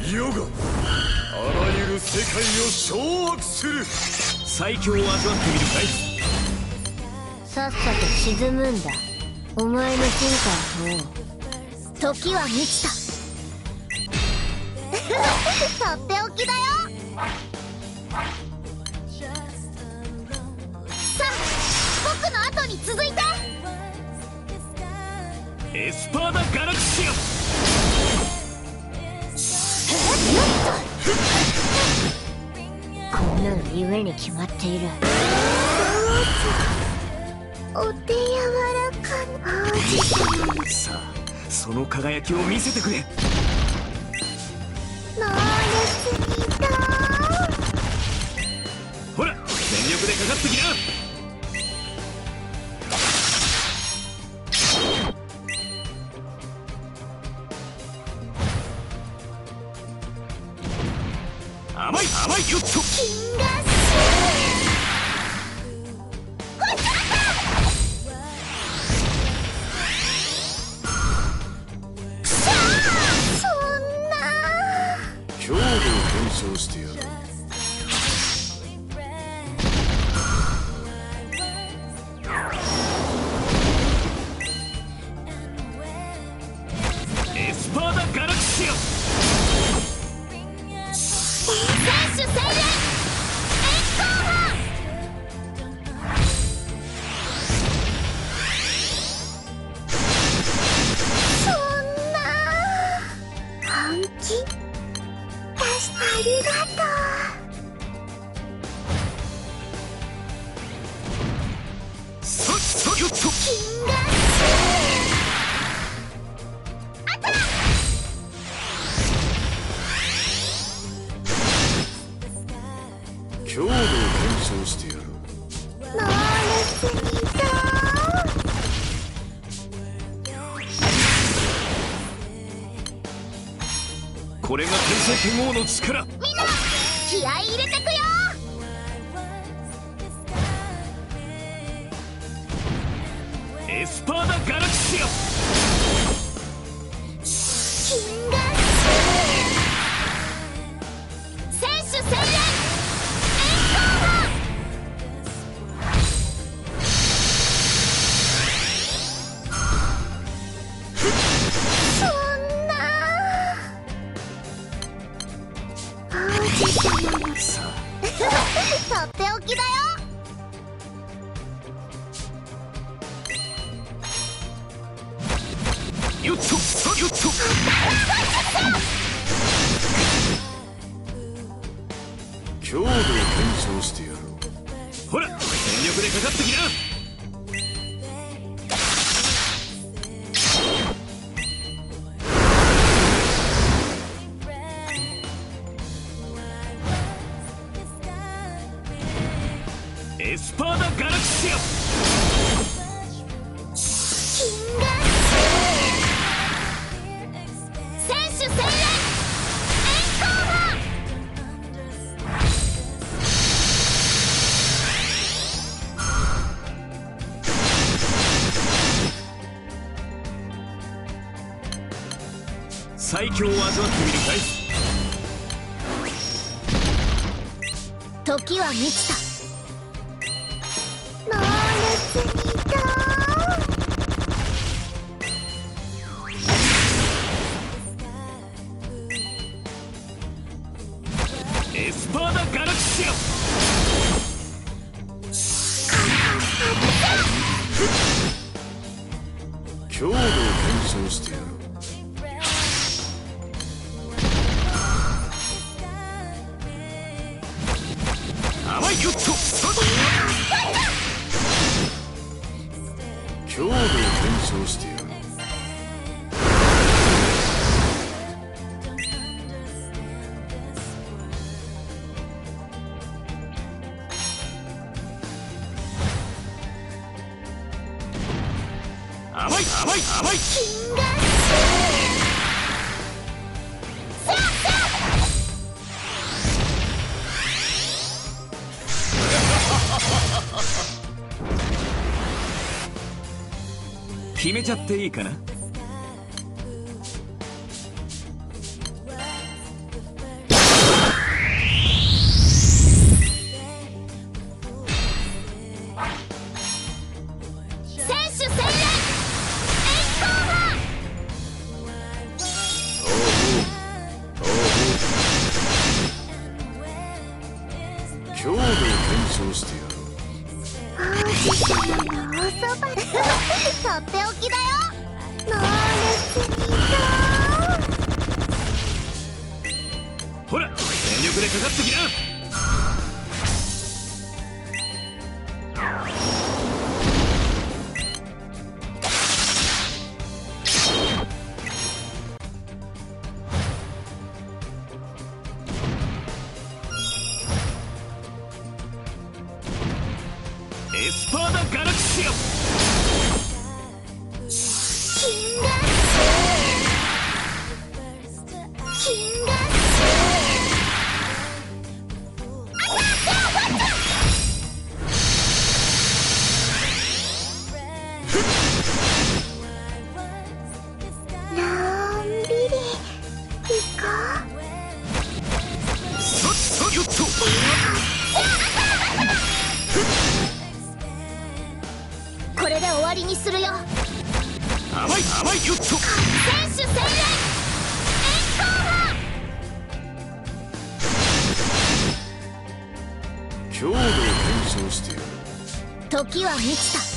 世があらゆる世界を掌握する。 最強を味わってみるかい。 さっさと沈むんだ。お前の進化を時は満ちた。とっておきだよ。さあ僕の後に続いて。 エスパーダ・ガラクシア。 こんなの夢に決まっている。お手柔らかな王子様。 さあその輝きを見せてくれ。 猛烈にだ。 ほら全力でかかってきな。甘い甘いよっと。 金河そんな。 強度を検証してやろう。 エスパーダ・ガラクシア。 選手精錬炎光波。そんな本気ありがとう。 さっさよっと。 金河強度を検証してやろう。 猛烈にだ。 これが天才剣王の力。 みんな気合い入れてくよ。 エスパーダ・ガラクシア。 金河選手精錬炎光波。そんな王子様のさあとっておきだよ。 よっとさよっと。 強度を検証してやろう。 ほら全力でかかってきな。エスパーダ・ガラクシア。 金河選手精錬炎光波。 最強を味わってみるかい。 時は満ちた。猛烈にだ。 エスパーダ・ガラクシア。 強度を検証してやろう。 甘いよっと。 強度を検証してやろう。 甘い甘い甘い。 金河決めちゃっていいかな。 王子様のおそばとっておきだよ。猛烈にほら全力でかかってきな。エスパーダ・ガラクシア。 これで終わりにするよ。 甘い甘いよっと。 選手戦略強度を検証してやる。 時は満ちた。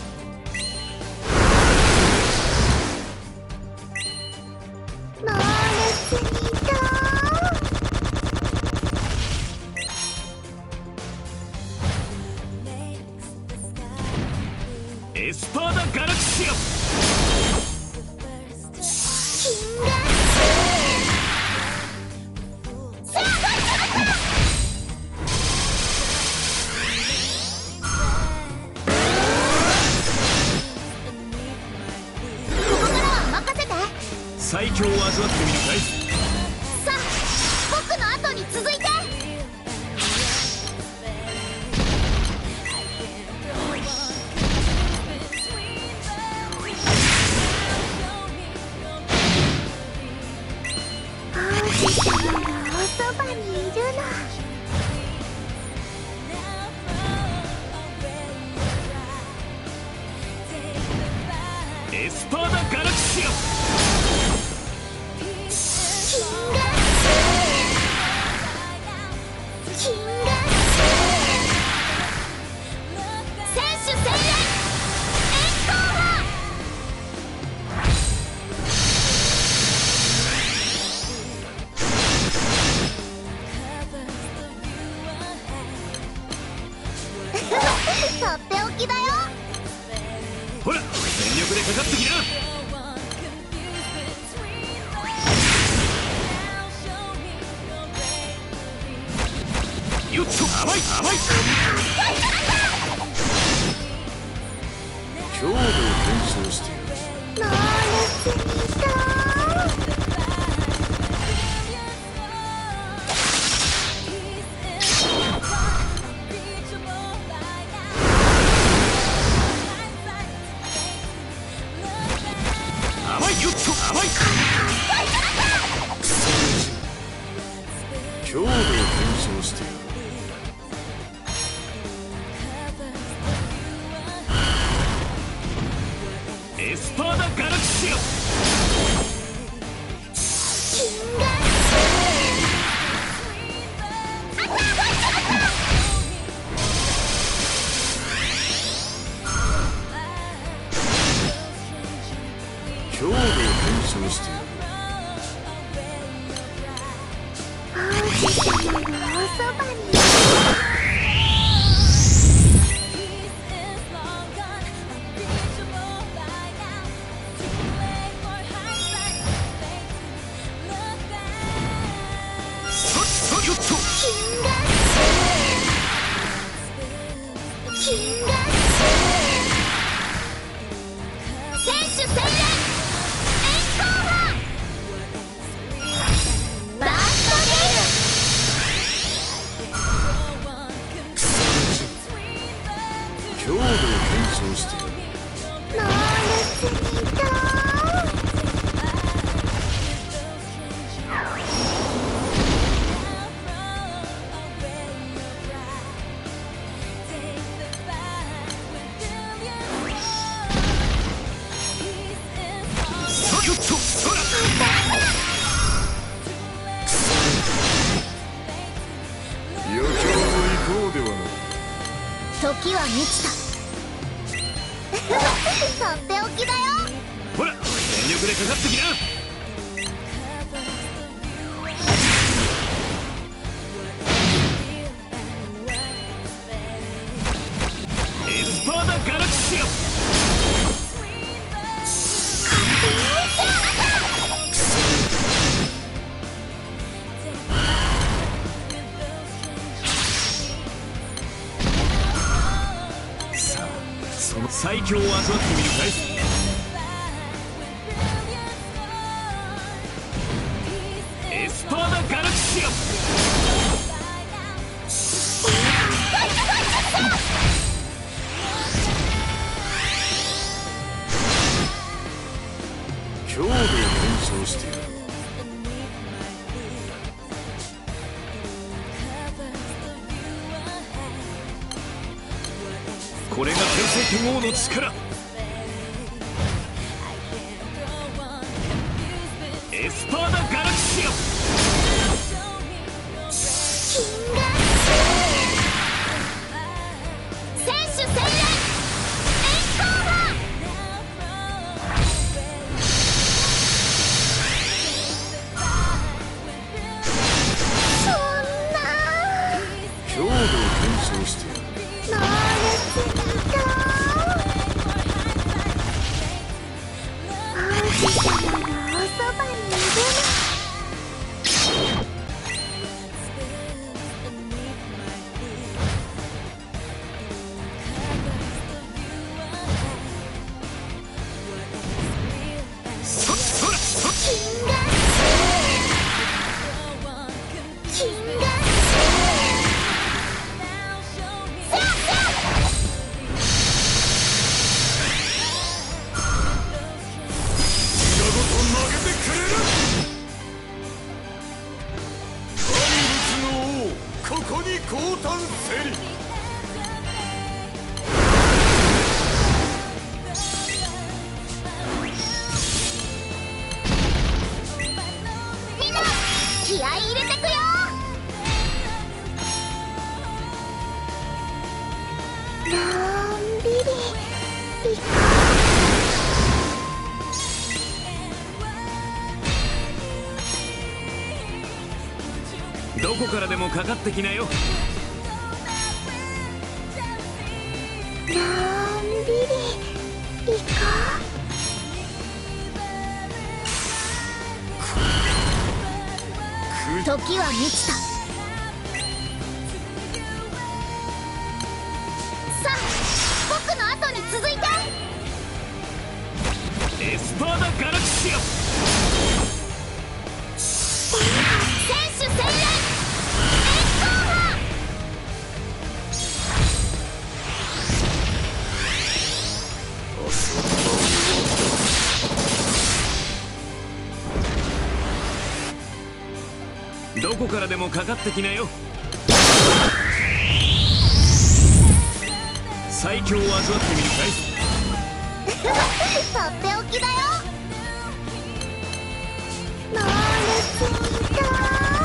猛烈にエスパーダ・ガラクシア。最強を味わってみるかい。 さあ僕の後に続いて。王子様のおそばにいるの。 エスパーダ・ガラクシア。 とっておきだよ。 ほら全力でかかってきな。よっと甘い甘い。 強度を検証してやる。 猛烈に甘いよっと甘い。 強度を検証してやる。 エスパーダ・ガラクシア。 強度を検証してやる。 王子様のおそばにいる。 強度を検証してやる。 猛烈に時はは満ちたとっておきだよ。 ほら全力でかかってきな。エスパーダ・ガラクシア。さあその最強を味わってみるかい。エスパーダ・ガラクシア。 強度を検証してやる。 これが天聖剣王の力。エスパーダ・ガラクシア。 選手専連エンコーラー。そんな強度を検証してやる。 能力だと王子様のおそばにいるの。気合い入れてくよ。のんびりいこう。どこからでもかかってきなよ。 のんびりいこう。時は満ちた。さあ僕の後に続いて。 エスパーダ・ガラクシア。 選手専連エンコーラー。 どこからでもかかってきなよ。最強を味わってみるかい。 とっておきだよ。能力だ。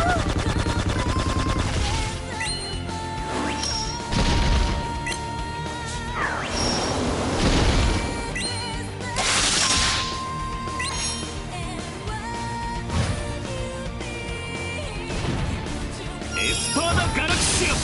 エスパーダ・ガラクシア。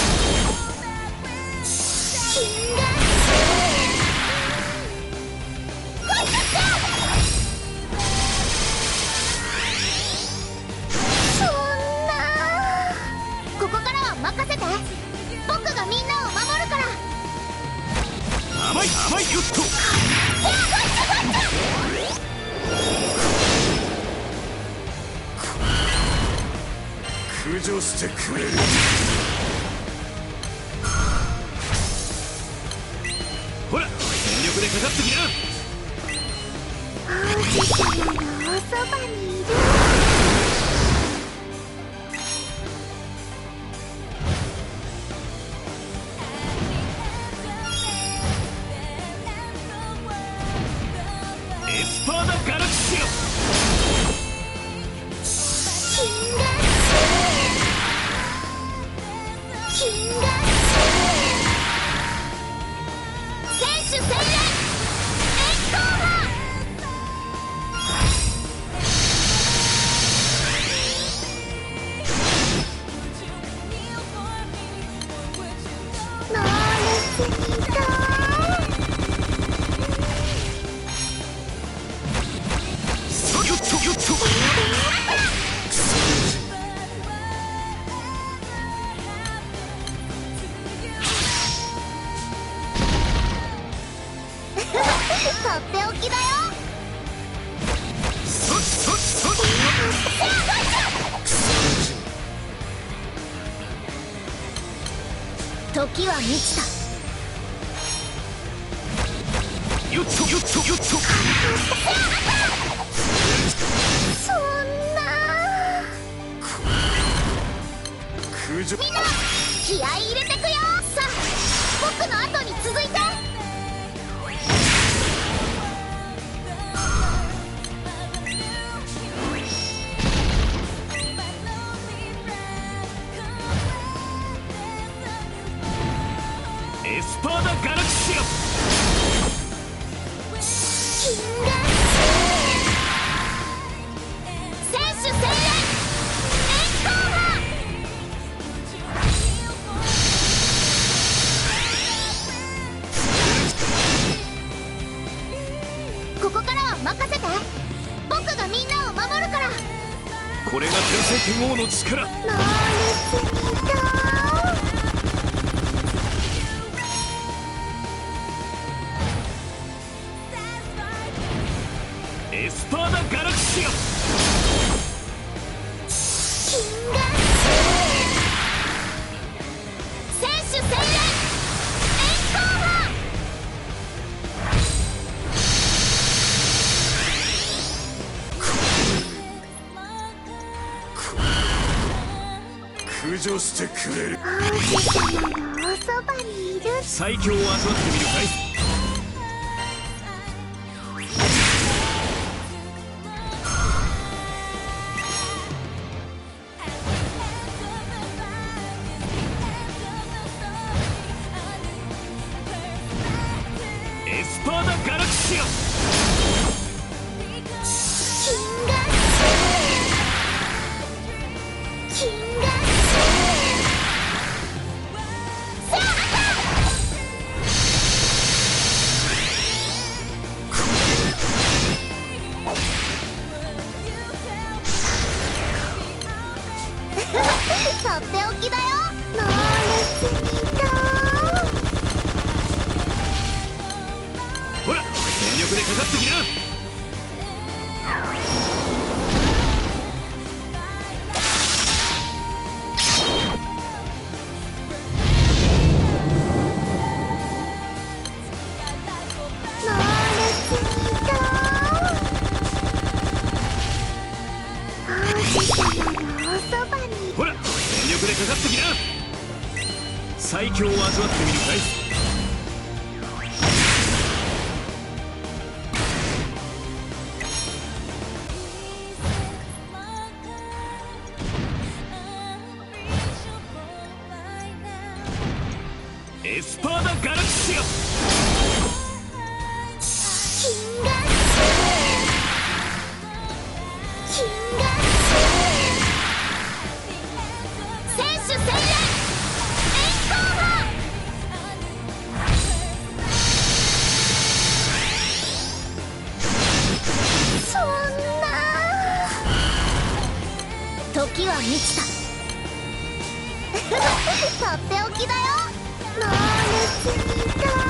そんなここからは任せて。僕がみんなを守るから。 甘い甘いよっと。 駆除してくれる。 ほら全力でかかってきな。 王子様のおそばにいる。 エスパーダ・ガラクシア。 金河っておきだよ。 そっそっそっ時は満ちた。 よっとよっとよっと。 そんな。 空上みんな気合い入れてくよ。さあ僕の後に続いて。 エスパーダ・ガラクシア。 金眼選手戦略円光波。ここからは任せて。僕がみんなを守るから。 これが天聖剣王の力。 ノーレスミート。 エスパーダ・ガラクシア。 金眼選手戦略円光波。 駆除してくれる。 王子様のおそばにいる。 最強を味わってみるかい。エスパーダ・ガラクシア。 金眼金眼とっておきだよ。ノーレスミート。 ほら全力でかかってきな。 ノーレスミート。王子様のおそばに。 ほら全力でかかってきな。最強を味わってみるかい。エスパーダ・ガラクシア。 金眼金眼選手戦略円光波。そんな。時は満ちた。とっておきだよ。ノーレスミート。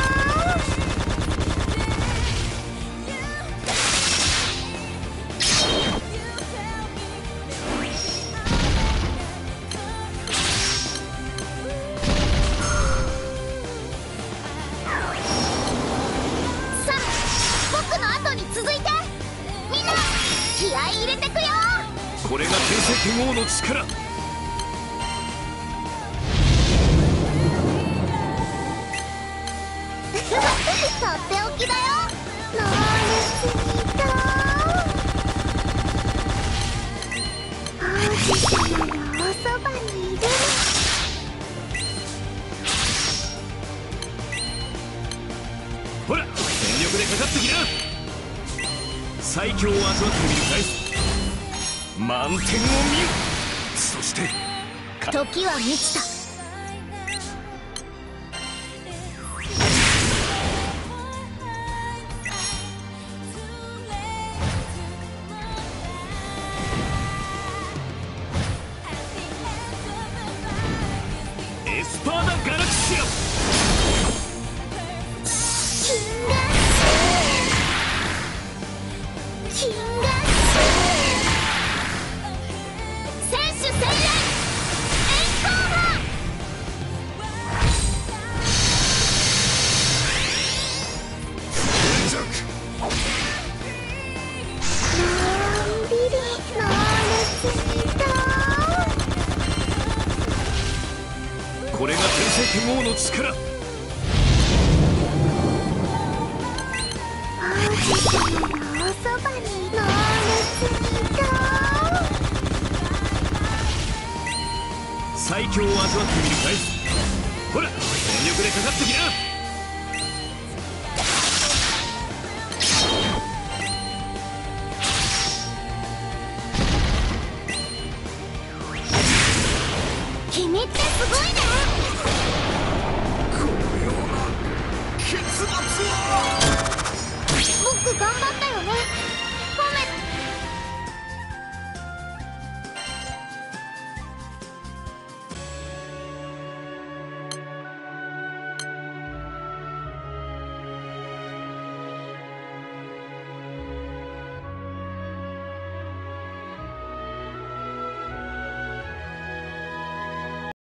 さあ僕の後に続いて。みんな気合い入れてくよ。 これが天聖剣王の力。 とっておきだよ。ノーレスミート。王子様のおそばにいる。 ほら全力でかかってきな。最強を味わってみるかい。満点を見よ。そして時は満ちた。 エスパーダ・ガラクシア。 金眼力。 王子様のおそばに乗るついた。 最強を味わってみるかい。ほら全力でかかってきな。 君ってすごいね。 このような結末を。